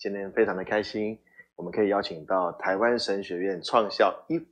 今天非常的开心，我们可以邀请到台湾神学院创校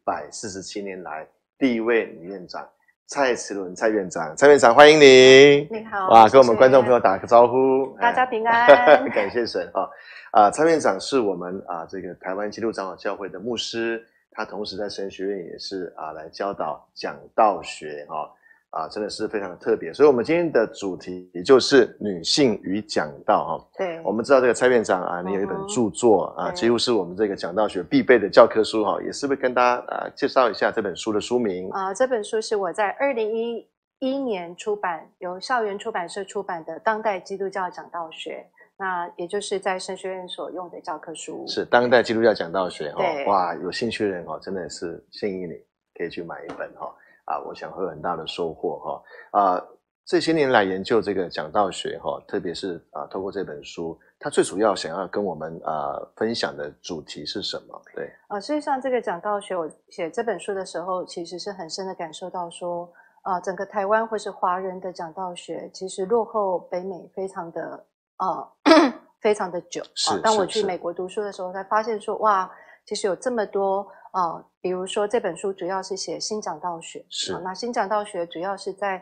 147年来第一位女院长蔡慈伦蔡院长。蔡院长欢迎你。 你好。 哇，跟我们观众朋友打个招呼。 大家平安。 感谢神蔡院长是我们这个台湾基督长老教会的牧师，他同时在神学院也是来教导讲道学真的是非常的特别。所以我们今天的主题也就是女性与讲道对， 我们知道这个蔡院长你有一本著作几乎是我们这个讲道学必备的教科书也是不是跟大家介绍一下这本书的书名？ 这本书是我在2011年出版，由校园出版社出版的《当代基督教讲道学》，那也就是在神学院所用的教科书。 是当代基督教讲道学对， 哇，有兴趣的人真的是建议你可以去买一本我想会有很大的收获这些年来研究这个讲道学特别是透过这本书，它最主要想要跟我们分享的主题是什么？对， 事实上这个讲道学，我写这本书的时候，其实是很深的感受到说，整个台湾或是华人的讲道学，其实落后北美非常的非常的久。当我去美国读书的时候，才发现说，哇，其实有这么多比如说这本书主要是写新讲道学，那新讲道学主要是在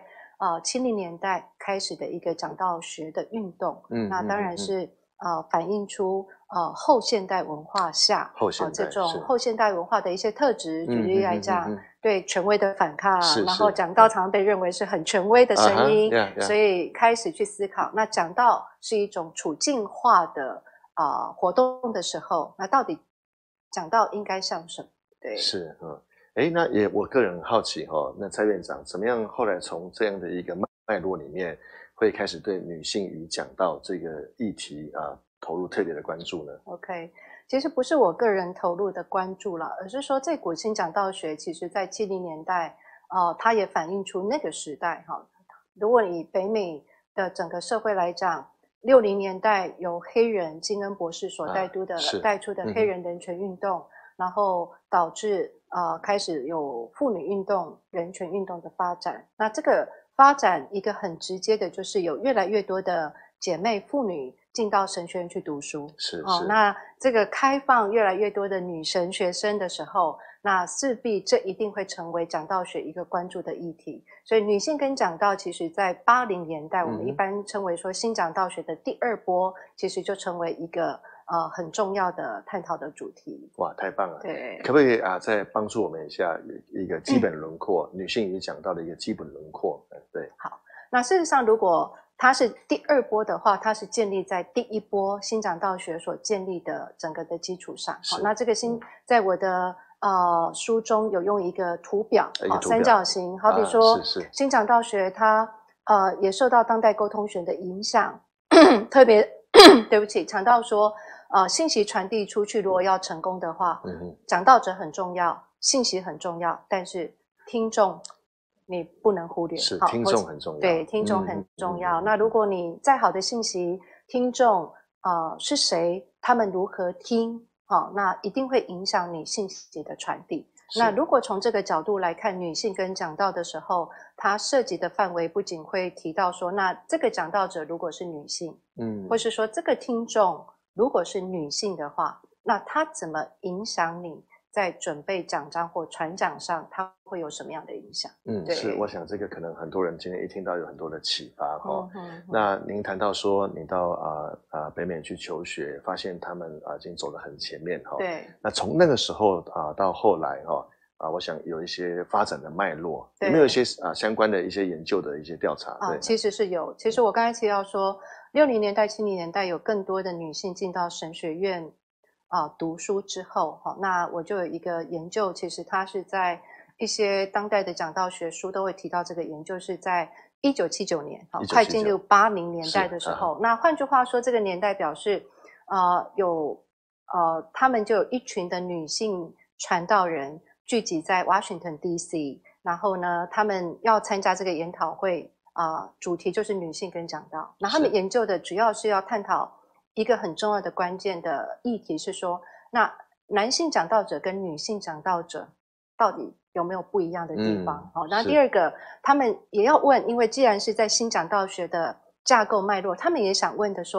70年代开始的一个讲道学的运动，那当然是反映出后现代文化下这种后现代文化的一些特质。举例来讲，对权威的反抗，然后讲道常常被认为是很权威的声音，所以开始去思考，那讲道是一种处境化的活动的时候，那到底讲道应该像什么？对， 是那也我个人很好奇那蔡院长怎么样后来从这样的一个脉络里面会开始对女性与讲道这个议题投入特别的关注呢？ OK， 其实不是我个人投入的关注啦，而是说这股新讲道学其实在70年代它也反映出那个时代如果以北美的整个社会来讲，60年代由黑人金恩博士所带出的黑人人权运动，然后导致开始有妇女运动、人权运动的发展。那这个发展一个很直接的就是有越来越多的姐妹妇女进到神学院去读书，那这个开放越来越多的女神学生的时候，那势必这一定会成为讲道学一个关注的议题。所以女性跟讲道其实在80年代我们一般称为说新讲道学的第二波，其实就成为一个很重要的探讨的主题。 哇，太棒了！ 对， 可不可以再帮助我们一下一个基本轮廓，女性与讲道的一个基本轮廓？对，好。 那事实上，如果它是第二波的话，它是建立在第一波新讲道学所建立的整个的基础上。那这个在我的书中有用一个图表三角形，好比说新讲道学它也受到当代沟通学的影响，特别对不起，讲到说信息传递出去如果要成功的话，讲道者很重要，信息很重要，但是听众你不能忽略， 是听众很重要， 对，听众很重要。那如果你再好的信息，听众是谁，他们如何听，那一定会影响你信息的传递。那如果从这个角度来看女性跟讲道的时候，它涉及的范围不仅会提到说，那这个讲道者如果是女性，或是说这个听众如果是女性的话，那它怎么影响你在准备讲章或传讲上，它会有什么样的影响？ 是，我想这个可能很多人今天一听到有很多的启发那您谈到说你到北美去求学，发现他们已经走得很前面对。 那从那个时候到后来我想有一些发展的脉络，有没有一些相关的一些研究的一些调查？对， 其实是有。其实我刚才提到说，60年代、70年代有更多的女性进到神学院读书之后，那我就有一个研究，其实它是在一些当代的讲道学书都会提到这个研究，是在1979年，快进入80年代的时候。那换句话说，这个年代表示他们就有一群的女性传道人聚集在 Washington DC， 然后呢他们要参加这个研讨会主题就是女性跟讲道。那他们研究的主要是要探讨一个很重要的关键的议题，是说那男性讲道者跟女性讲道者到底有没有不一样的地方？那第二个他们也要问，因为既然是在新讲道学的架构脉络，他们也想问的说，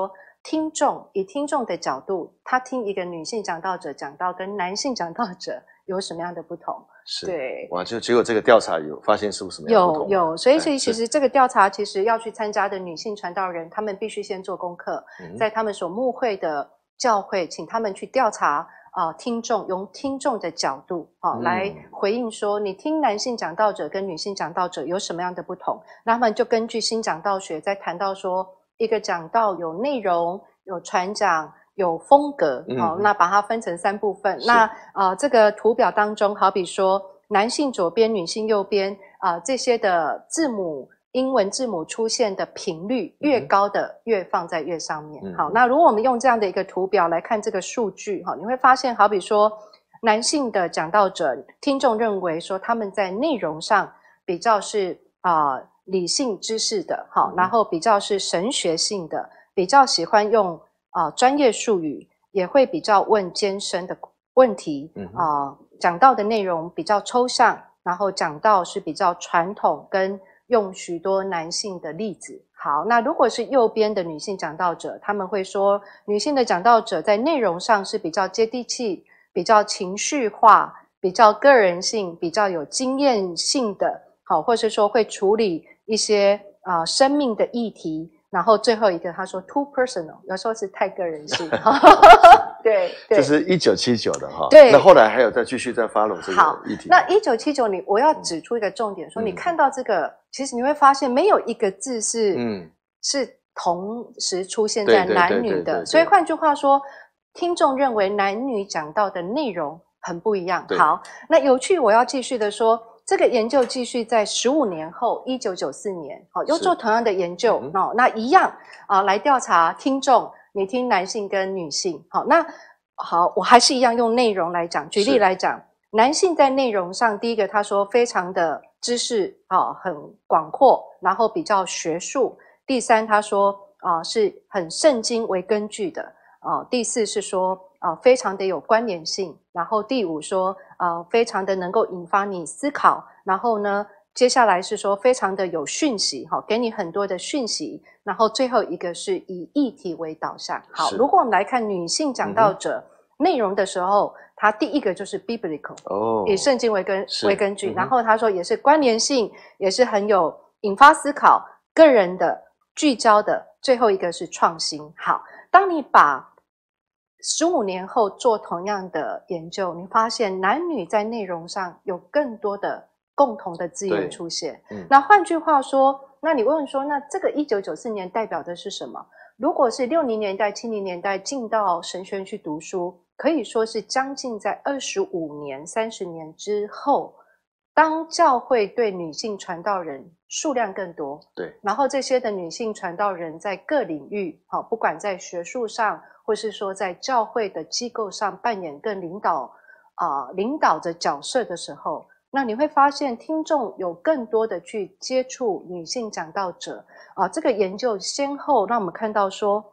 以听众的角度，他听一个女性讲道者讲到跟男性讲道者有什么样的不同？ 是， 对， 哇，就结果这个调查有发现是不是什么样的不同？ 有，所以其实这个调查其实要去参加的女性传道人，他们必须先做功课，在他们所牧会的教会，请他们去调查听众，用听众的角度来回应说，你听男性讲道者跟女性讲道者有什么样的不同？那他们就根据新讲道学在谈到说，一个讲道有内容、有传讲、有风格，那把它分成3部分。那这个图表当中，好比说男性左边、女性右边这些的字母。英文字母出现的频率越高的越放在越上面。好，那如果我们用这样的一个图表来看这个数据，你会发现好比说男性的讲道者，听众认为说他们在内容上比较是理性知识的，然后比较是神学性的，比较喜欢用专业术语，也会比较问艰深的问题，讲道的内容比较抽象，然后讲道是比较传统跟用许多男性的例子。好，那如果是右边的女性讲道者，他们会说女性的讲道者在内容上是比较接地气，比较情绪化，比较个人性，比较有经验性的，好，或是说会处理一些生命的议题。然后最后一个他说 too personal， 有时候是太个人性。对， 这是1979的哈。 对， 那后来还有继续再 follow 这个议题。 那1979我要指出一个重点，说你看到这个，其实你会发现没有一个字是同时出现在男女的，所以换句话说，听众认为男女讲到的内容很不一样。好，那有趣，我要继续的说。这个研究继续在15年后，1994年，又做同样的研究，那一样来调查听众，你听男性跟女性，好，我还是一样用内容来讲，举例来讲，男性在内容上，第一个他说非常的知识很广阔，然后比较学术；第3他说是很圣经为根据的；第4是说非常的有关联性，然后第5说非常的能够引发你思考，然后呢接下来是说非常的有讯息，给你很多的讯息，然后最后一个是以议题为导向。好，如果我们来看女性讲道者内容的时候，它第一个就是 biblical，以圣经为根据，然后他说也是关联性，也是很有引发思考，个人的聚焦的，最后一个是创新。好，当你把15年后做同样的研究，你发现男女在内容上有更多的共同的字眼出现。那换句话说，那你问说，那这个1994年代表的是什么？如果是60年代、70年代进到神学院去读书，可以说是将近在25年、30年之后，当教会对女性传道人数量更多， 对， 然后这些的女性传道人在各领域，不管在学术上，或是说在教会的机构上扮演更领导的角色的时候，那你会发现听众有更多的去接触女性讲道者。这个研究先后让我们看到说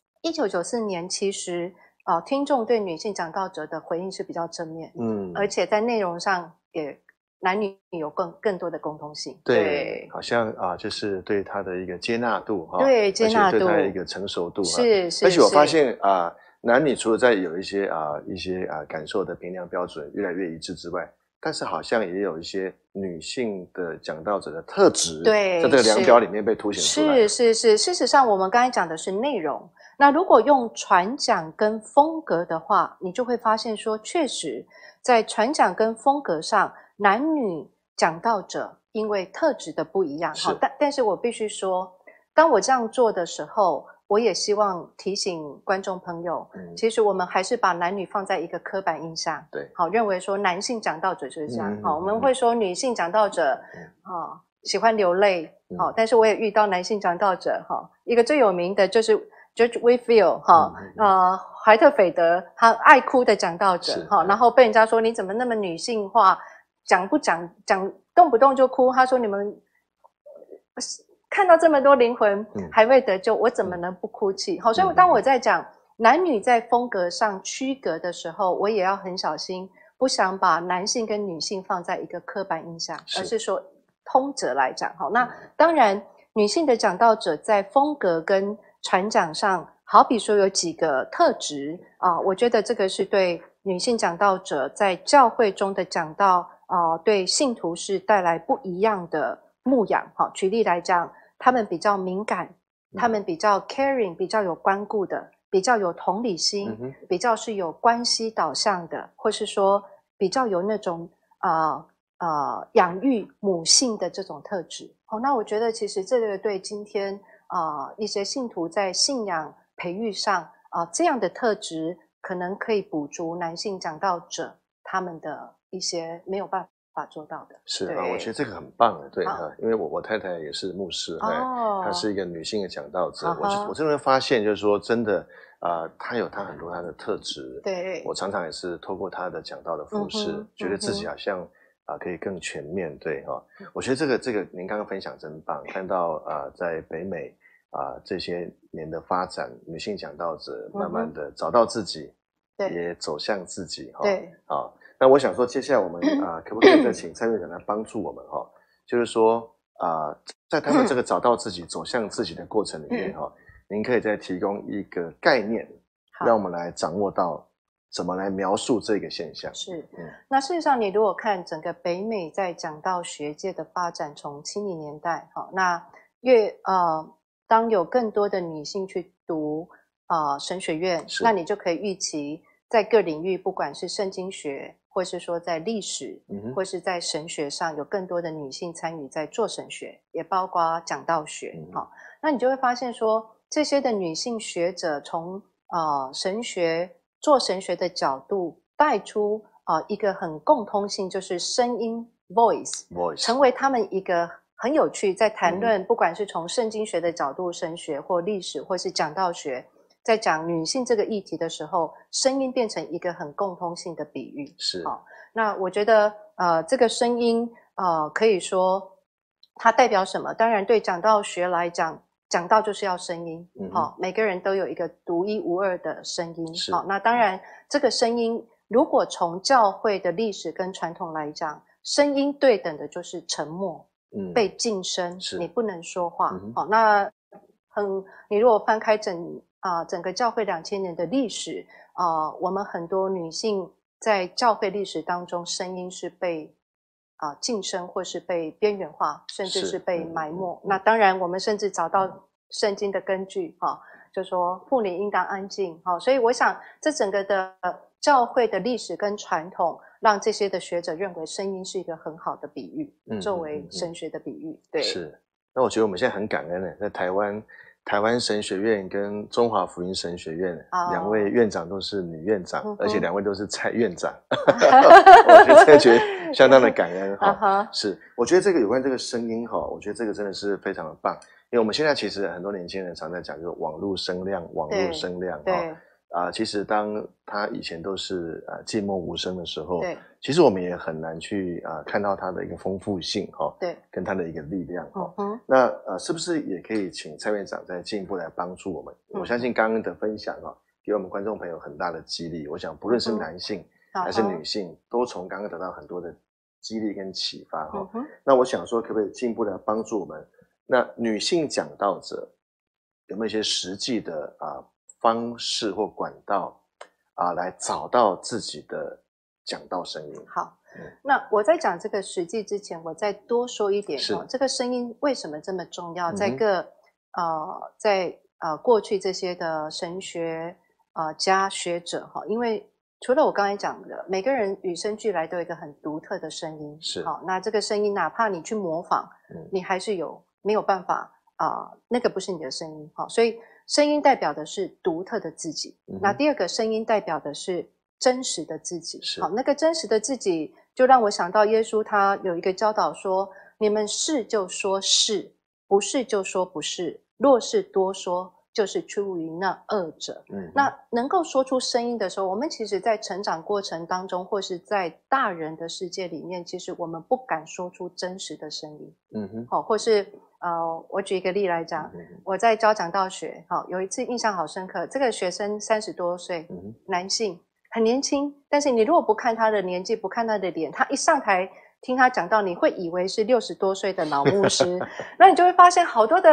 1994年其实听众对女性讲道者的回应是比较正面，而且在内容上也男女有更多的共同性。 对，好像就是对他的一个接纳度对，接纳度， 而且对他的一个成熟度是。 而且我发现男女除了在有一些感受的评量标准越来越一致之外，但是好像也有一些女性的讲道者的特质， 对， 在这个量表里面被凸显出来。 是。事实上，我们刚才讲的是内容。那如果用传讲跟风格的话，你就会发现说，确实在传讲跟风格上，男女讲道者因为特质的不一样，但是我必须说，当我这样做的时候，我也希望提醒观众朋友，其实我们还是把男女放在一个刻板印象， 对， 好，认为说男性讲道者就是这样，我们会说女性讲道者喜欢流泪，但是我也遇到男性讲道者，一个最有名的就是 George Whitefield，怀特斐德，他爱哭的讲道者，然后被人家说你怎么那么女性化，讲动不动就哭，他说你们看到这么多灵魂还未得救，我怎么能不哭泣？好，所以当我在讲男女在风格上区隔的时候，我也要很小心，不想把男性跟女性放在一个刻板印象，而是说通则来讲。好，那当然女性的讲道者在风格跟传讲上好比说有几个特质我觉得这个是对女性讲道者在教会中的讲道对信徒是带来不一样的牧养。举例来讲，他们比较敏感，他们比较 caring， 比较有关顾的，比较有同理心，比较是有关系导向的，或是说比较有那种养育母性的这种特质。那我觉得其实这个对今天一些信徒在信仰培育上这样的特质可能可以补足男性讲道者他们的一些没有办法做到的。 是我觉得这个很棒的，对因为我太太也是牧师，她是一个女性的讲道者，我真的会发现就是说真的她有她很多她的特质， 对， 我常常也是透过她的讲道的服事，觉得自己好像可以更全面，对我觉得这个您刚刚分享真棒，看到在北美这些年的发展，女性讲道者慢慢的找到自己，也走向自己对那我想说接下来我们可不可以再请蔡院长来帮助我们就是说在他们这个找到自己走向自己的过程里面您可以再提供一个概念，让我们来掌握到怎么来描述这个现象。 是那事实上你如果看整个北美在讲道学界的发展，从70年代那当有更多的女性去读神学院，那你就可以预期在各领域，不管是圣经学，或是说在历史，或是在神学上，有更多的女性参与在做神学，也包括讲道学那你就会发现说，这些的女性学者从神学做神学的角度带出一个很共通性，就是声音 voice 成为他们一个很有趣在谈论不管是从圣经学的角度神学或历史或是讲道学，在讲女性这个议题的时候，声音变成一个很共通性的比喻。 是那我觉得这个声音可以说它代表什么？当然对讲道学来讲，讲道就是要声音每个人都有一个独一无二的声音那当然这个声音如果从教会的历史跟传统来讲，声音对等的就是沉默被噤声，你不能说话那你如果翻开整个教会2000年的历史我们很多女性在教会历史当中声音是被晋升或是被边缘化，甚至是被埋没那当然我们甚至找到圣经的根据就说妇女应当安静所以我想这整个的教会的历史跟传统让这些的学者认为声音是一个很好的比喻作为神学的比喻对是那我觉得我们现在很感恩在台湾神学院跟中华福音神学院两位院长都是女院长而且两位都是蔡院长我真的觉得相当的感恩是我觉得这个有关这个声音我觉得这个真的是非常的棒，因为我们现在其实很多年轻人常在讲就是网络声量对其实当他以前都是寂寞无声的时候，其实我们也很难去看到他的一个丰富性对， 跟他的一个力量那是不是也可以请蔡院长再进一步来帮助我们我相信刚刚的分享给我们观众朋友很大的激励，我想不论是男性还是女性都从刚刚得到很多的激励跟启发那我想说可不可以进一步来帮助我们那女性讲道者有没有一些实际的方式或管道来找到自己的讲道声音。 好那我在讲这个实际之前我再多说一点这个声音为什么这么重要在过去这些的神学家学者因为除了我刚才讲的每个人与生俱来都有一个很独特的声音是那这个声音哪怕你去模仿你还是没有办法那个不是你的声音所以声音代表的是独特的自己那第二个声音代表的是真实的自己那个真实的自己就让我想到耶稣他有一个教导说你们是就说是不是就说不是若是多说就是出于那恶者那能够说出声音的时候我们其实在成长过程当中或是在大人的世界里面其实我们不敢说出真实的声音或是我举一个例来讲我在教讲道学有一次印象好深刻这个学生30多岁男性很年轻但是你如果不看他的年纪不看他的脸他一上台听他讲道你会以为是60多岁的老牧师那你就会发现好多的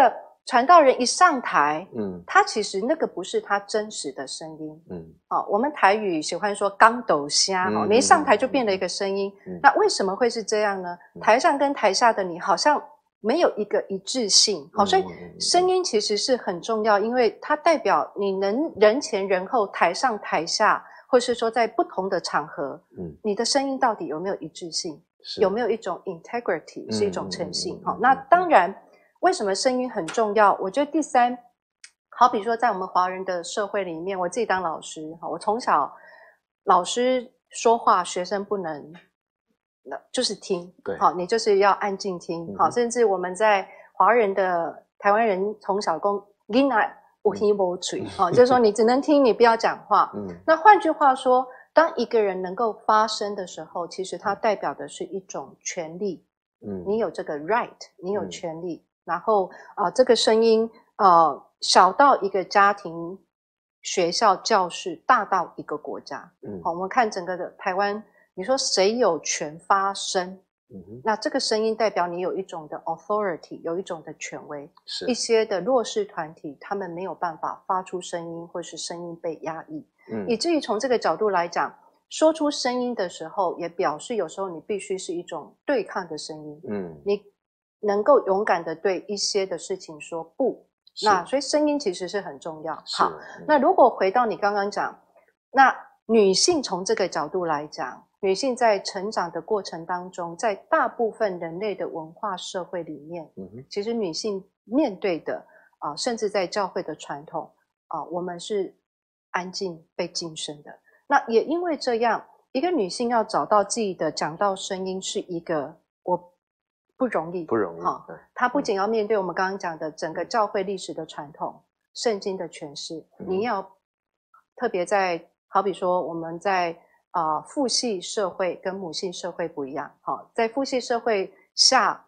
传道人一上台， 嗯他其实那个不是他真实的声音。 嗯我们台语喜欢说刚斗虾， 嗯你一上台就变了一个声音。那为什么会是这样呢？台上跟台下的你好像没有一个一致性。所以声音其实是很重要，因为它代表你能人前人后、台上台下，或是说在不同的场合，你的声音到底有没有一致性？有没有一种 integrity，是一种诚信。那当然，为什么声音很重要？我觉得第三，好比说在我们华人的社会里面，我自己当老师，我从小老师说话，学生不能就是听， 对， 你就是要安静听，甚至我们在华人的台湾人从小讲囡仔有耳无嘴，就是说你只能听，你不要讲话。那换句话说，当一个人能够发声的时候，其实它代表的是一种权利。你有这个 right， 你有权利。然后这个声音小到一个家庭、学校、教室，大到一个国家。我们看整个的台湾，你说谁有权发声？那这个声音代表你有一种的 authority， 有一种的权威。一些的弱势团体，他们没有办法发出声音，或是声音被压抑。以至于从这个角度来讲，说出声音的时候，也表示有时候你必须是一种对抗的声音。你能够勇敢的对一些的事情说不。那所以声音其实是很重要。好，那如果回到你刚刚讲，那女性从这个角度来讲，女性在成长的过程当中，在大部分人类的文化社会里面，其实女性面对的甚至在教会的传统我们是安静被晋升的。那也因为这样，一个女性要找到自己的讲道声音是一个不容易，她不仅要面对我们刚刚讲的整个教会历史的传统、圣经的诠释，你要特别在好比说我们在父系社会跟母系社会不一样。在父系社会下，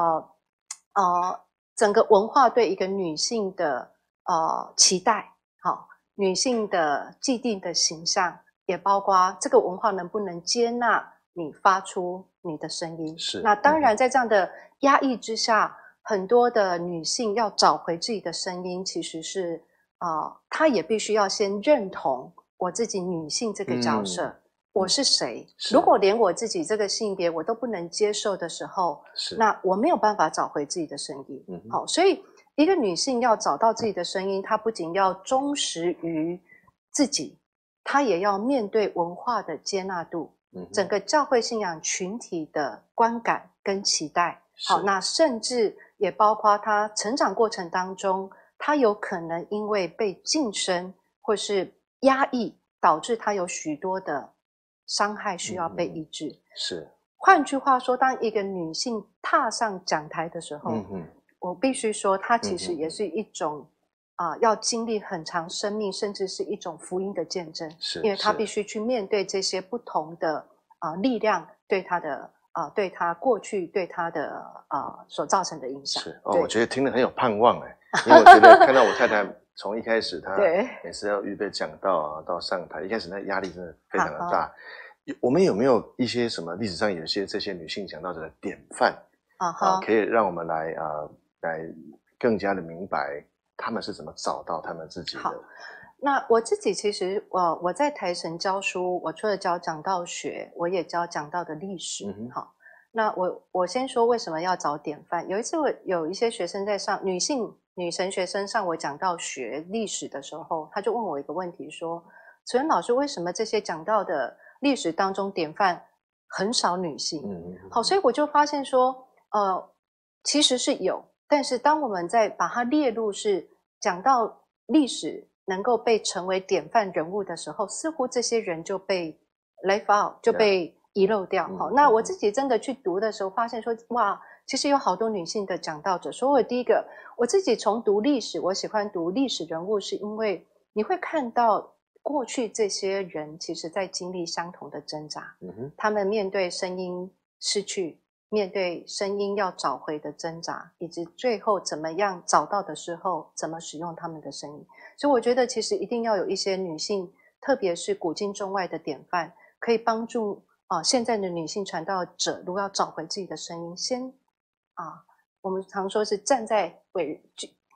整个文化对一个女性的期待，女性的既定的形象，也包括这个文化能不能接纳你发出你的声音。那当然在这样的压抑之下，很多的女性要找回自己的声音，其实是她也必须要先认同我自己女性这个角色，我是谁。如果连我自己这个性别我都不能接受的时候，那我没有办法找回自己的声音。所以一个女性要找到自己的声音，她不仅要忠实于自己，她也要面对文化的接纳度，整个教会信仰群体的观感跟期待。那甚至也包括她成长过程当中，她有可能因为被晋升或是压抑，导致她有许多的伤害需要被医治。换句话说，当一个女性踏上讲台的时候，我必须说，它其实也是一种要经历很长生命，甚至是一种福音的见证。因为她必须去面对这些不同的力量对她的对她过去对她的所造成的影响。 我觉得听得很有盼望因为我觉得看到我太太从一开始她每次要预备讲道到上台，一开始那压力真的非常的大。我们有没有一些什么历史上有些这些女性讲道者的典范可以让我们来更加的明白他们是怎么找到他们自己的？ 好，那我自己其实我在台神教书，我除了教讲道学，我也教讲道的历史。那我先说为什么要找典范。有一次我有一些学生在上女神学生上我讲道学历史的时候，他就问我一个问题说，楚恩老师，为什么这些讲道的历史当中典范很少女性？所以我就发现说其实是有，但是当我们在把它列入是讲到历史能够被成为典范人物的时候，似乎这些人就被 left out， 就被遗漏掉。那我自己真的去读的时候发现说，哇，其实有好多女性的讲道者。所以第一个我自己从读历史，我喜欢读历史人物，是因为你会看到过去这些人其实在经历相同的挣扎，他们面对声音失去，面对声音要找回的挣扎，以及最后怎么样找到的时候怎么使用他们的声音。所以我觉得其实一定要有一些女性，特别是古今中外的典范，可以帮助现在的女性传道者如果要找回自己的声音，先我们常说是站在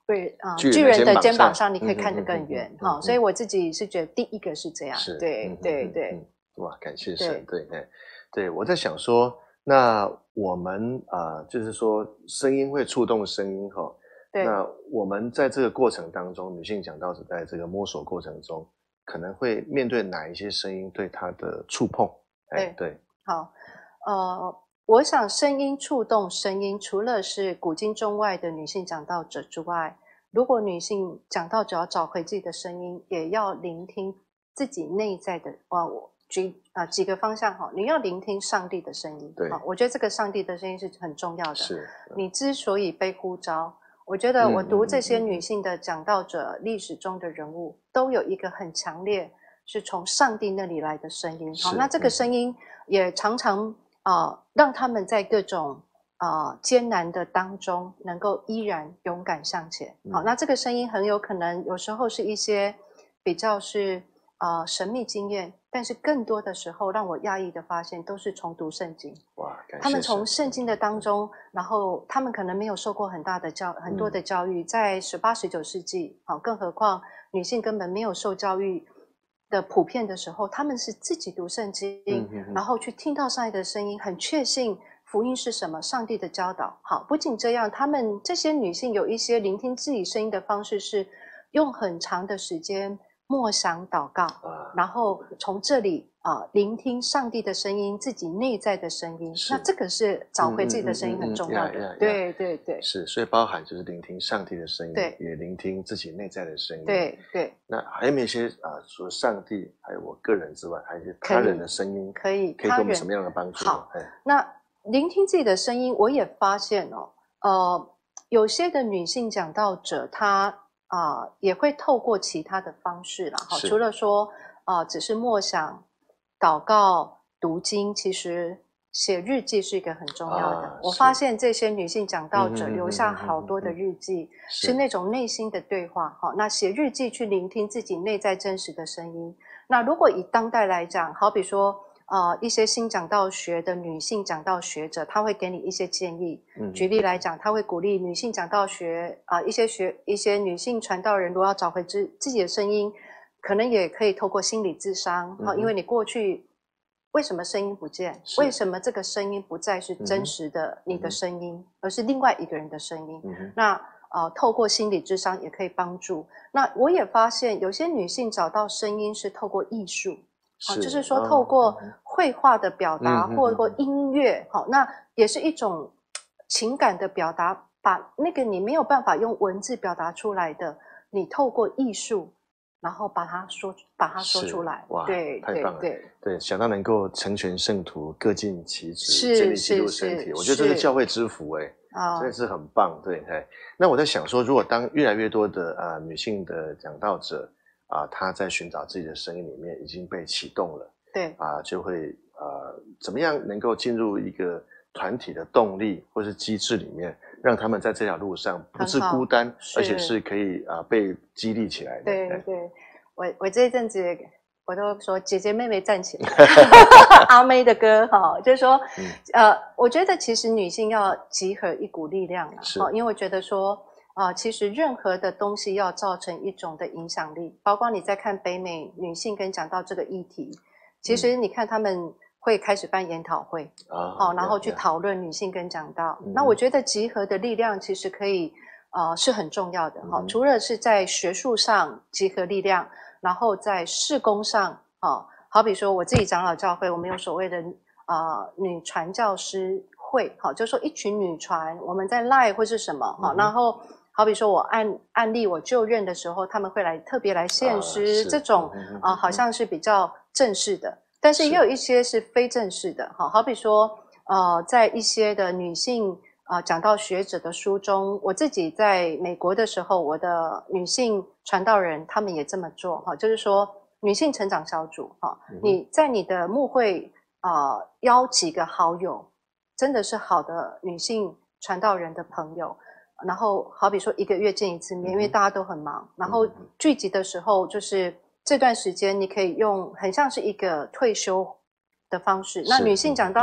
巨人的肩膀上，你可以看得更远哈。所以我自己是觉得第一个是这样， 是， 对， 哇，感谢神，对，我在想说，那我们就是说声音会触动声音哈。那我们在这个过程当中，女性讲道者在这个摸索过程中，可能会面对哪一些声音对她的触碰？对， 好，我想声音触动声音，除了是古今中外的女性讲道者之外，如果女性讲道者要找回自己的声音，也要聆听自己内在的。我举几个方向哈，你要聆听上帝的声音。 对， 我觉得这个上帝的声音是很重要的。 是， 你之所以被呼召。我觉得我读这些女性的讲道者历史中的人物，都有一个很强烈是从上帝那里来的声音。好，那这个声音也常常让他们在各种艰难的当中，能够依然勇敢向前。好，那这个声音很有可能有时候是一些比较是神秘经验，但是更多的时候让我讶异的发现，都是从读圣经。 哇， 他们从圣经的当中，然后他们可能没有受过很多的教育，在18、19世纪，更何况女性根本没有受教育的普遍的时候，他们是自己读圣经，然后去听到上帝的声音，很确信福音是什么，上帝的教导。好，不仅这样，他们这些女性有一些聆听自己声音的方式是用很长的时间默想祷告，然后从这里聆听上帝的声音，自己内在的声音。那这个是找回自己的声音很重要的。对， 是，所以包含就是聆听上帝的声音， 对， 也聆听自己内在的声音。 对。 那还有没有一些除了上帝还有我个人之外，还有一些他人的声音，可以给我们什么样的帮助？ 好，那聆听自己的声音，我也发现有些的女性讲道者，她也会透过其他的方式啦，除了说只是默想、祷告、读经，其实写日记是一个很重要的。我发现这些女性讲道者留下好多的日记，是那种内心的对话。那写日记去聆听自己内在真实的声音。那如果以当代来讲，好比说一些新讲道学的女性讲道学者，她会给你一些建议。举例来讲，她会鼓励女性讲道学一些女性传道人，如果要找回自己的声音，可能也可以透过心理咨商。因为你过去为什么声音不见？为什么这个声音不再是真实的你的声音，而是另外一个人的声音？那透过心理咨商也可以帮助。那我也发现有些女性找到声音是透过艺术。就是说透过绘画的表达，或过音乐，那也是一种情感的表达，把那个你没有办法用文字表达出来的，你透过艺术，然后把它说出来。 哇， 对， 太棒了！对，想到能够成全圣徒，各尽其职，建立基督身体，我觉得这是教会之福真的是很棒。对，那我在想说，如果当越来越多的女性的讲道者他在寻找自己的声音里面已经被启动了， 对就会怎么样能够进入一个团体的动力或是机制里面，让他们在这条路上不是孤单，而且是可以被激励起来的。 对，我这一阵子我都说姐姐妹妹站起来，阿妹的歌就是说我觉得其实女性要集合一股力量因为我觉得说其实任何的东西要造成一种的影响力，包括你在看北美女性跟讲到这个议题，其实你看他们会开始办研讨会然后去讨论女性跟讲道。那我觉得集合的力量其实可以是很重要的除了是在学术上集合力量，然后在事工上好比说我自己长老教会，我们有所谓的女传教师会就是说一群女传，我们在 LINE 或是什么然后好比说我案例我就任的时候，他们会特别来献诗，这种好像是比较正式的，但是也有一些是非正式的好比说在一些的女性讲道学者的书中，我自己在美国的时候，我的女性传道人他们也这么做就是说女性成长小组你在你的牧会邀几个好友，真的是好的女性传道人的朋友，然后好比说1个月见一次面，因为大家都很忙，然后聚集的时候就是这段时间你可以用很像是一个退休的方式。那女性讲到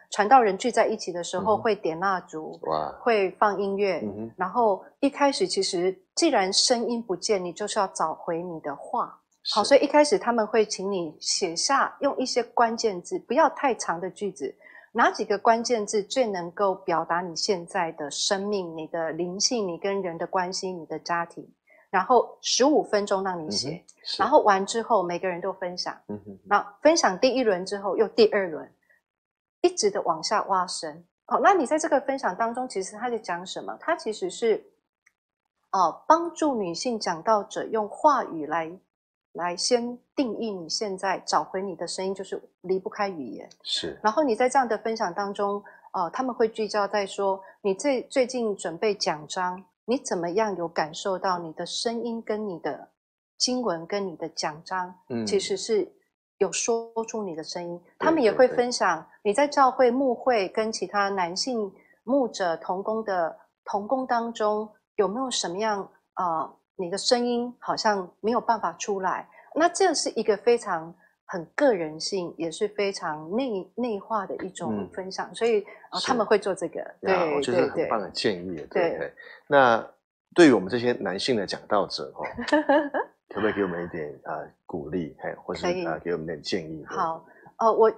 传道人聚在一起的时候会点蜡烛，会放音乐，然后一开始其实既然声音不见，你就是要找回你的话。好，所以一开始他们会请你写下，用一些关键字，不要太长的句子，哪几个关键字最能够表达你现在的生命、你的灵性、你跟人的关系、你的家庭，然后15分钟让你写，然后完之后每个人都分享，那分享第1轮之后又第2轮，一直的往下挖深。好，那你在这个分享当中，其实他在讲什么？他其实是帮助女性讲道者用话语来先定义你现在找回你的声音，就是离不开语言。 是。 然后你在这样的分享当中，他们会聚焦在说，你最近准备讲章，你怎么样有感受到你的声音跟你的经文跟你的讲章，其实是有说出你的声音。他们也会分享你在教会牧会跟其他男性牧者同工当中有没有什么样你的声音好像没有办法出来，那这是一个非常很个人性，也是非常内化的一种分享，所以他们会做这个。对， 我觉得很棒的建议。对，那对于我们这些男性的讲道者可不可以给我们一点鼓励，或是给我们点建议？ 好，我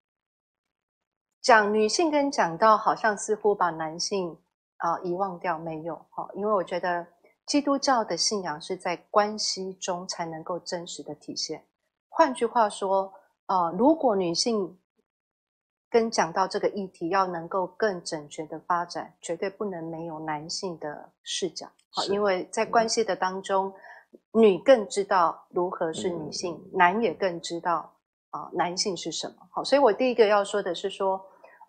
讲女性跟讲道好像似乎把男性遗忘掉，没有因为我觉得基督教的信仰是在关系中才能够真实的体现。换句话说，如果女性跟讲到这个议题要能够更整全的发展，绝对不能没有男性的视角。因为在关系的当中，女更知道如何是女性，男也更知道男性是什么。好，所以我第一个要说的是说，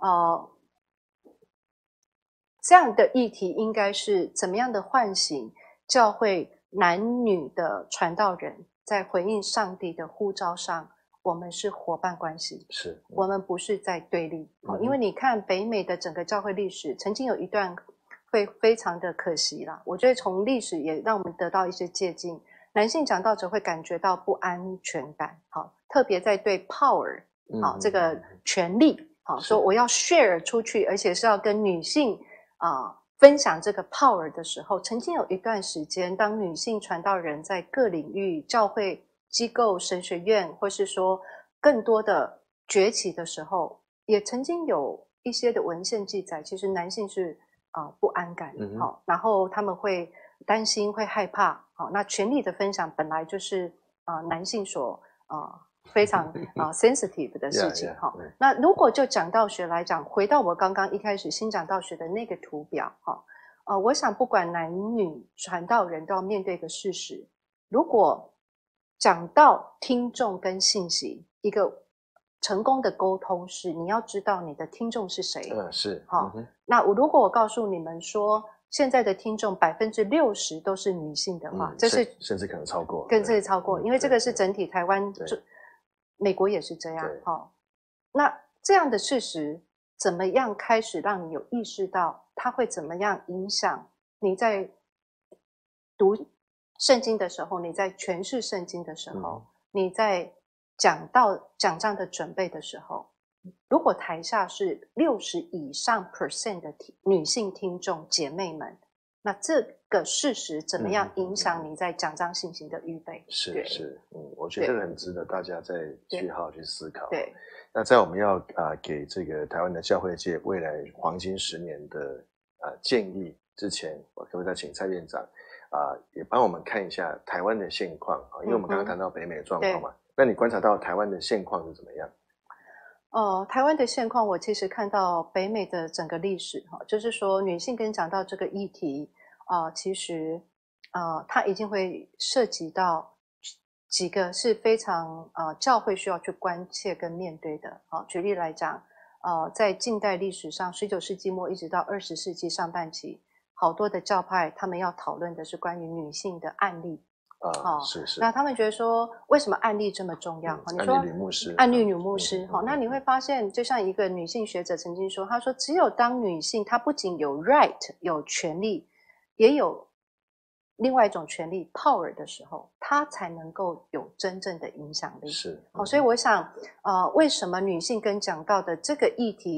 这样的议题应该是怎么样的唤醒教会男女的传道人，在回应上帝的呼召上，我们是伙伴关系，我们不是在对立。因为你看北美的整个教会历史，曾经有一段会非常的可惜啦。我觉得从历史也让我们得到一些借鉴。男性讲道者会感觉到不安全感，特别在对 power 这个权力说我要 share 出去，而且是要跟女性分享这个 power 的时候，曾经有一段时间，当女性传道人在各领域、教会机构、神学院，或是说更多的崛起的时候，也曾经有一些的文献记载，其实男性是不安感，然后他们会担心、会害怕。那权力的分享本来就是男性所非常sensitive 的事情。那如果就讲道学来讲，回到我刚刚一开始新讲道学的那个图表，我想不管男女传道人都要面对一个事实，如果讲道听众跟信息，一个成功的沟通是你要知道你的听众是谁。那如果我告诉你们说现在的听众60%都是女性的话，这是甚至可能超过， 甚至超过，因为这个是整体台湾，美国也是这样。那这样的事实怎么样开始让你有意识到它会怎么样影响你在读圣经的时候，你在诠释圣经的时候，你在讲章的准备的时候，如果台下是60%以上的女性听众姐妹们，那这个事实怎么样影响你在讲章信息的预备？ 是，我觉得这个很值得大家再去好好去思考。 对， 那在我们要给这个台湾的教会界未来黄金10年的建议之前，我可不可以再请蔡院长也帮我们看一下台湾的现况？因为我们刚刚谈到北美的状况嘛，那你观察到台湾的现况是怎么样？ 台湾的现况，我其实看到北美的整个历史，就是说女性跟讲到这个议题，其实它已经会涉及到几个是非常教会需要去关切跟面对的。举例来讲，在近代历史上，19世纪末一直到20世纪上半期，好多的教派他们要讨论的是关于女性的案例。 是。 那他们觉得说，为什么案例这么重要？你说案例女牧师， 案例女牧师，那你会发现，就像一个女性学者曾经说，她说，只有当女性她不仅有 right 有权利，也有另外一种权利 power 的时候，她才能够有真正的影响力。 是， 所以我想，为什么女性跟讲道的这个议题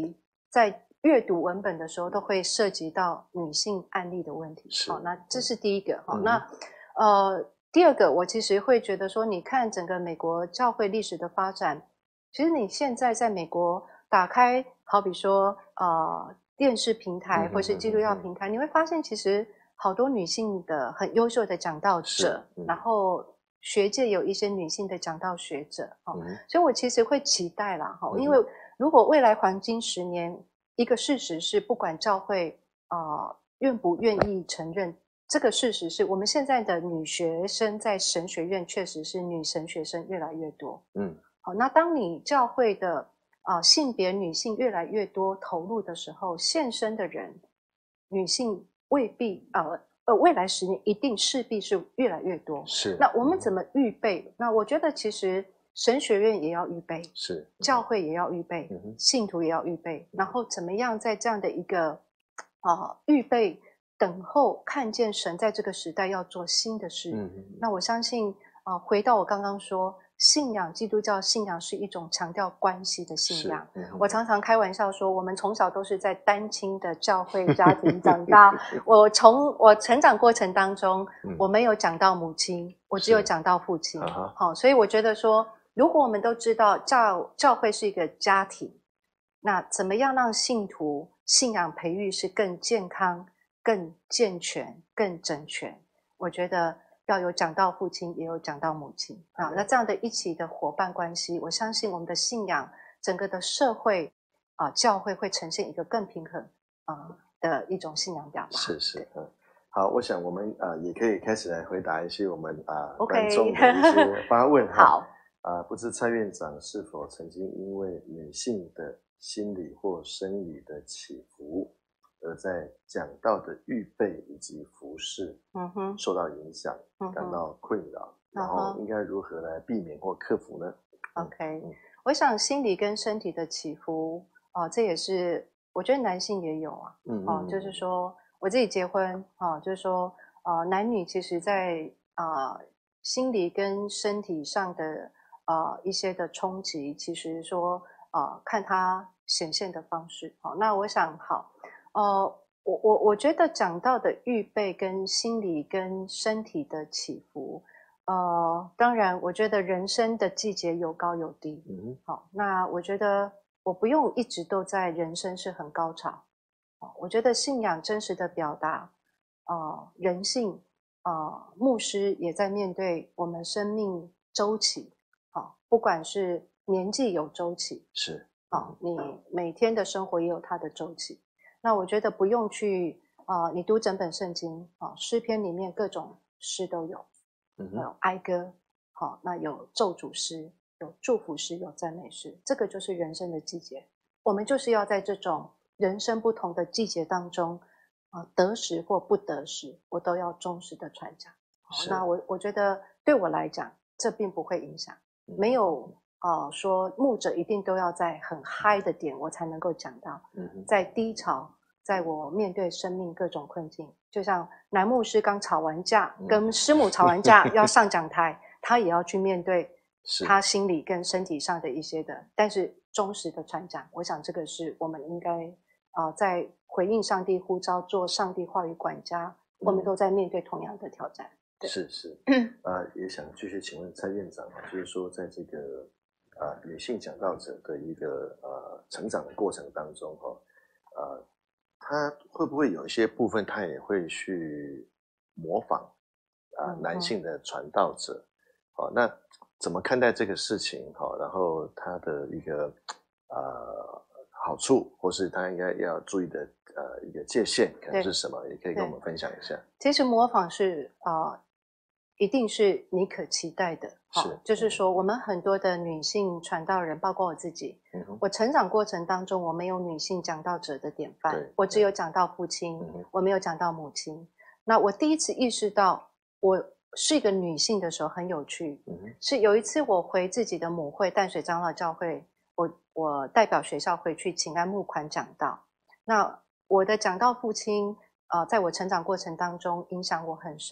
在阅读文本的时候都会涉及到女性案例的问题。 是， 好，那这是第一个。好， 嗯那第二个，我其实会觉得说，你看整个美国教会历史的发展，其实你现在在美国打开，好比说电视平台或是基督教平台，你会发现其实好多女性的很优秀的讲道者，然后学界有一些女性的讲道学者。所以我其实会期待啦，因为如果未来黄金10年，一个事实是，不管教会愿不愿意承认，这个事实是我们现在的女学生在神学院确实是女神学生越来越多。好，那当你教会的性别女性越来越多投入的时候，献身的人女性未必未来10年一定势必是越来越多。 是， 那我们怎么预备？那我觉得其实神学院也要预备， 是教会也要预备，信徒也要预备，然后怎么样在这样的一个预备等候看见神在这个时代要做新的事。那我相信回到我刚刚说，信仰基督教信仰是一种强调关系的信仰。我常常开玩笑说，我们从小都是在单亲的教会家庭长大。我成长过程当中，我没有讲到母亲，我只有讲到父亲。好，所以我觉得说，如果我们都知道教会是一个家庭，那怎么样让信徒信仰培育是更健康、更健全、更整全？我觉得要有讲到父亲，也有讲到母亲啊。那这样的一起的伙伴关系，我相信我们的信仰，整个的社会教会会呈现一个更平衡的一种信仰表达。 是，好，我想我们也可以开始来回答一些我们观众的一些发问。 好， 不知蔡院长是否曾经因为女性的心理或生理的起伏，而在讲道的预备以及服事受到影响，感到困扰，然后应该如何来避免或克服呢 ？OK，我想心理跟身体的起伏这也是我觉得男性也有就是说我自己结婚就是说男女其实在心理跟身体上的一些的冲击，其实说看它显现的方式。好，那我想我觉得讲到的预备跟心理跟身体的起伏，当然我觉得人生的季节有高有低。好，那我觉得我不用一直都在人生是很高潮。我觉得信仰真实的表达人性，牧师也在面对我们生命周期。不管是年纪有周期， 是你每天的生活也有它的周期。那我觉得不用去你读整本圣经诗篇里面各种诗都有，有哀歌，那有咒诅诗，有祝福诗，有赞美诗，这个就是人生的季节。我们就是要在这种人生不同的季节当中得时或不得时，我都要忠实的传讲。那我觉得对我来讲，这并不会影响。没有说牧者一定都要在很嗨的点我才能够讲到。在低潮，在我面对生命各种困境，就像男牧师刚吵完架，跟师母吵完架要上讲台，他也要去面对他心理跟身体上的一些的，但是忠实的传讲，我想这个是我们应该在回应上帝呼召，做上帝话语管家，我们都在面对同样的挑战。 是，也想继续请问蔡院长，就是说在这个女性讲道者的一个成长的过程当中她会不会有一些部分她也会去模仿男性的传道者？那怎么看待这个事情？然后她的一个好处，或是她应该要注意的一个界限可能是什么？也可以跟我们分享一下。 其实模仿是一定是你可期待的。就是说我们很多的女性传道人，包括我自己，我成长过程当中我没有女性讲道者的典范，我只有讲到父亲，我没有讲到母亲。那我第一次意识到我是一个女性的时候很有趣，是有一次我回自己的母会淡水长老教会，我代表学校回去请安募款讲道。那我的讲道父亲在我成长过程当中影响我很深。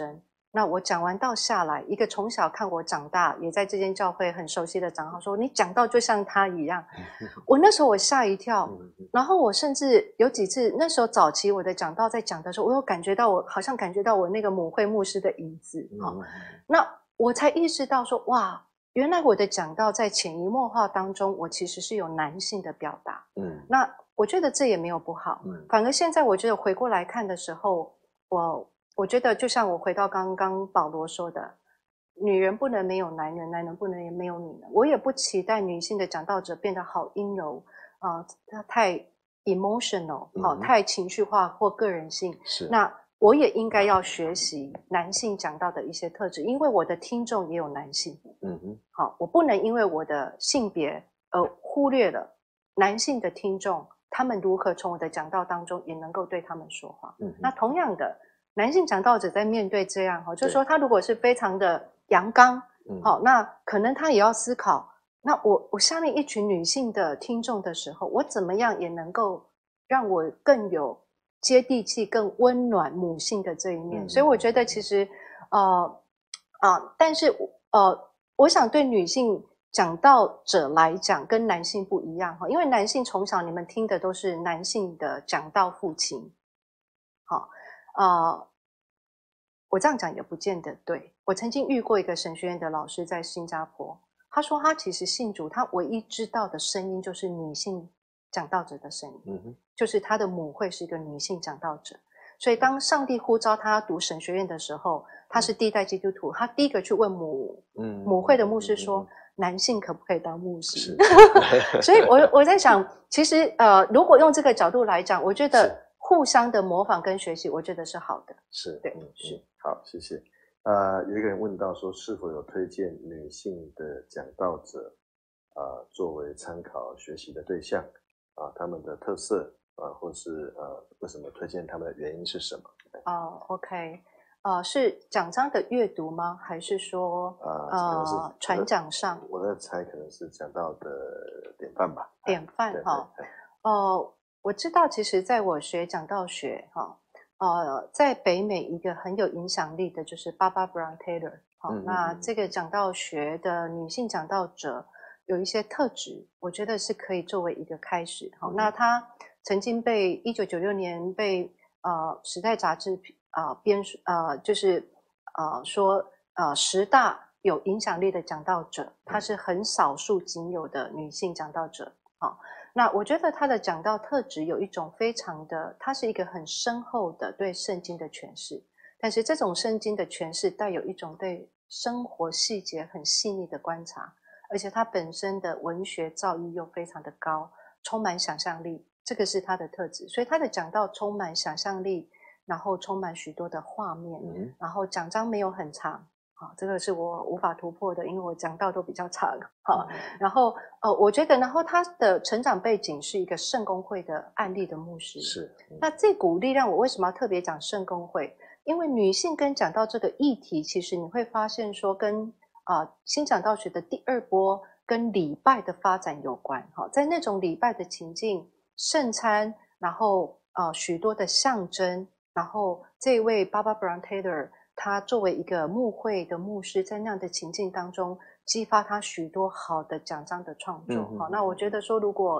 那我讲完道下来，一个从小看我长大，也在这间教会很熟悉的长老说：“你讲道就像他一样。”我那时候我吓一跳，然后我甚至有几次，那时候早期我的讲道在讲的时候，我有感觉到我好像感觉到我那个母会牧师的影子那我才意识到说，哇，原来我的讲道在潜移默化当中，我其实是有男性的表达。那我觉得这也没有不好，反而现在我觉得回过来看的时候，我觉得就像我回到刚刚保罗说的，女人不能没有男人，男人不能没有女人。我也不期待女性的讲道者变得好阴柔太 emotional 太情绪化或个人性。 是， 那我也应该要学习男性讲道的一些特质，因为我的听众也有男性。我不能因为我的性别而忽略了男性的听众，他们如何从我的讲道当中也能够对他们说话。那同样的，男性讲道者在面对这样就是说他如果是非常的阳刚那可能他也要思考，那我下面一群女性的听众的时候，我怎么样也能够让我更有接地气、更温暖母性的这一面。所以我觉得其实但是我想对女性讲道者来讲跟男性不一样因为男性从小你们听的都是男性的讲道父亲我这样讲也不见得对。我曾经遇过一个神学院的老师在新加坡，他说他其实信主，他唯一知道的声音就是女性讲道者的声音就是他的母会是一个女性讲道者，所以当上帝呼召他读神学院的时候，他是第一代基督徒，他第一个去问母会的牧师说男性可不可以当牧师所以我在想其实如果用这个角度来讲，我觉得互相的模仿跟学习我觉得是好的。 是， 对，是。 好，谢谢。有一个人问到说，是否有推荐女性的讲道者作为参考学习的对象他们的特色或是为什么推荐他们的原因是什么 ？OK，是讲章的阅读吗？还是说传讲上？ 我在猜可能是讲道的典范吧。 典范我知道，其实在我学讲道学在北美一个很有影响力的就是 Barbara Brown Taylor 那这个讲道学的女性讲道者有一些特质，我觉得是可以作为一个开始那她曾经被1996年被时代杂志就是说10大有影响力的讲道者，她是很少数仅有的女性讲道者那我觉得他的讲道特质有一种非常的，他是一个很深厚的对圣经的诠释，但是这种圣经的诠释带有一种对生活细节很细腻的观察，而且他本身的文学造诣又非常的高，充满想象力，这个是他的特质，所以他的讲道充满想象力，然后充满许多的画面然后讲章没有很长这个是我无法突破的，因为我讲道都比较长然后我觉得然后他的成长背景是一个圣公会的案例的牧师， 是那这股力量我为什么要特别讲圣公会？因为女性跟讲道这个议题，其实你会发现说跟新讲道学的第二波跟礼拜的发展有关在那种礼拜的情境，圣餐，然后许多的象征，然后这位 Barbara Brown Taylor他作为一个牧会的牧师，在那样的情境当中激发他许多好的讲章的创作那我觉得说如果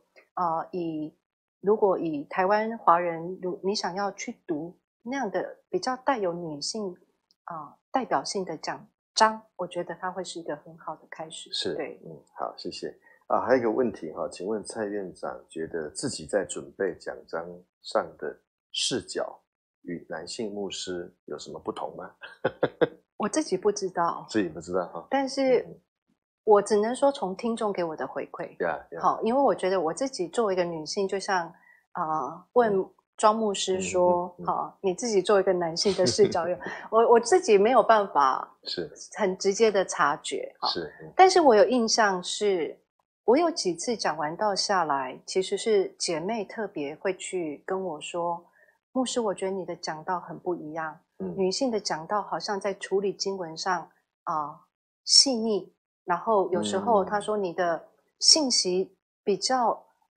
以台湾华人你想要去读那样的比较带有女性代表性的讲章，我觉得它会是一个很好的开始。 是， 对， 好，谢谢还有一个问题请问蔡院长觉得自己在准备讲章上的视角与男性牧师有什么不同吗？ 我自己不知道， 自己不知道但是我只能说从听众给我的回馈因为我觉得我自己作为一个女性，就像问庄牧师说你自己作为一个男性的视角我自己没有办法是很直接的察觉是但是我有印象是我有几次讲完道下来，其实是姐妹特别会去跟我说，牧师我觉得你的讲道很不一样女性的讲道好像在处理经文上细腻，然后有时候她说你的信息比较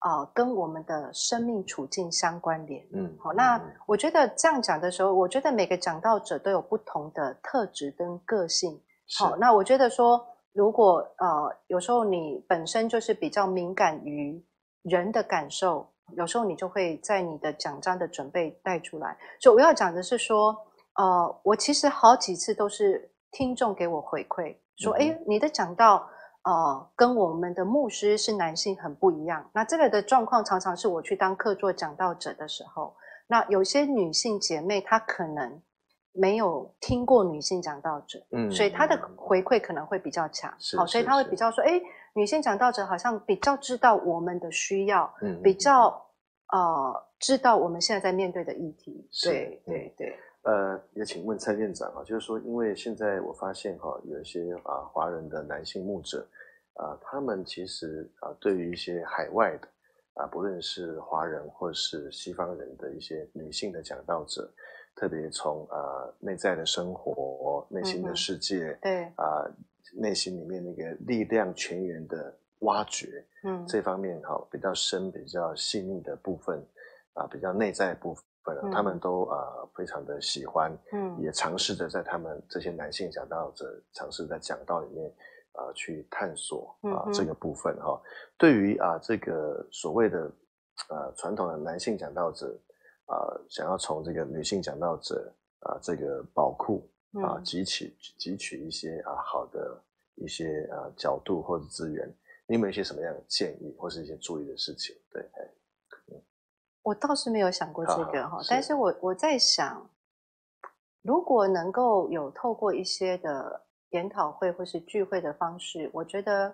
跟我们的生命处境相关联。好， 嗯那我觉得这样讲的时候，我觉得每个讲道者都有不同的特质跟个性。好，那我觉得说，如果有时候你本身就是比较敏感于人的感受，有时候你就会在你的讲章的准备带出来。所以我要讲的是说，我其实好几次都是听众给我回馈说，诶，你的讲道跟我们的牧师是男性很不一样。那这个的状况常常是我去当客座讲道者的时候，那有些女性姐妹她可能没有听过女性讲道者，所以她的回馈可能会比较强。好，所以她会比较说，诶，女性讲道者好像比较知道我们的需要，比较知道我们现在在面对的议题。对对对。 也请问蔡院长就是说，因为现在我发现有一些华人的男性牧者他们其实对于一些海外的不论是华人或是西方人的一些女性的讲道者，特别从内在的生活、内心的世界， 对内心里面那个力量泉源的挖掘，这方面比较深、比较细腻的部分比较内在的部分。他们都非常的喜欢，也尝试着在他们这些男性讲道者尝试在讲道里面去探索这个部分对于这个所谓的传统的男性讲道者想要从这个女性讲道者这个宝库汲取一些好的一些角度或者资源，你有没有一些什么样的建议或是一些注意的事情？对。 我倒是没有想过这个但是我在想，如果能够有透过一些的研讨会或是聚会的方式，我觉得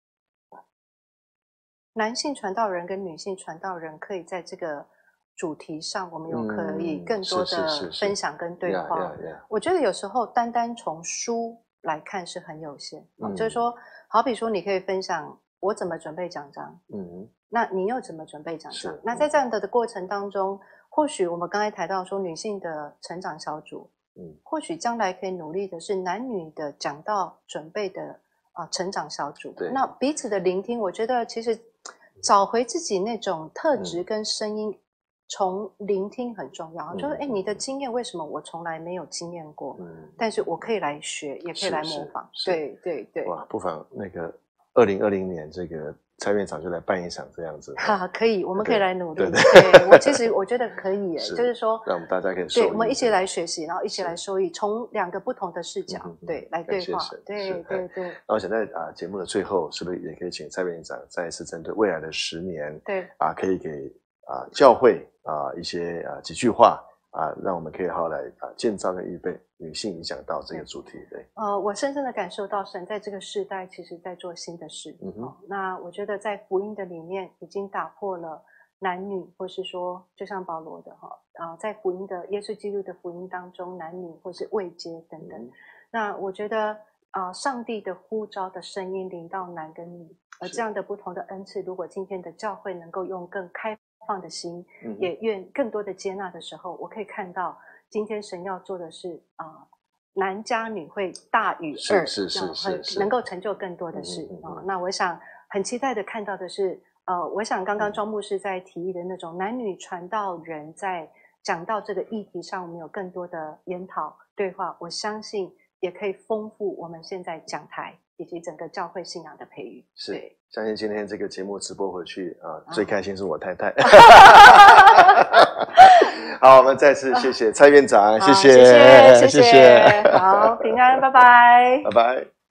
男性传道人跟女性传道人可以在这个主题上，我们有可以更多的分享跟对话。我觉得有时候单单从书来看是很有限，就是说，好比说你可以分享我怎么准备讲章，那你又怎么准备讲章？那在这样的过程当中，或许我们刚才谈到说女性的成长小组，或许将来可以努力的是男女的讲道准备的成长小组。那彼此的聆听，我觉得其实找回自己那种特质跟声音，从聆听很重要。就是你的经验为什么我从来没有经验过？但是我可以来学，也可以来模仿。对对对。 哇，不妨那个2020年这个蔡院长就来办一场这样子。 可以，我们可以来努力。 对， 其实我觉得可以耶，就是说让我们大家可以受益， 对，我们一起来学习，然后一起来受益，从两个不同的视角，对，来对话。对。 那我想在节目的最后，是不是也可以请蔡院长再一次针对未来的10年， 对可以给教会一些几句话让我们可以好好来建造跟预备女性影响到这个主题。对， 我深深的感受到神在这个世代其实在做新的事。那我觉得在福音的里面已经打破了男女，或是说就像保罗的在福音的耶稣基督的福音当中，男女或是位阶等等。那我觉得上帝的呼召的声音临到男跟女，而这样的不同的恩赐，如果今天的教会能够用更开放的心，也愿更多的接纳的时候，我可以看到今天神要做的是男加女会大于2，是能够成就更多的事。那我想很期待的看到的是我想刚刚庄牧师在提议的那种男女传道人在讲到这个议题上，我们有更多的研讨对话，我相信也可以丰富我们现在讲台以及整个教会信仰的培育。 是，相信今天这个节目直播回去最开心是我太太。好，我们再次谢谢蔡院长，谢谢， 好，平安，拜拜， 拜拜。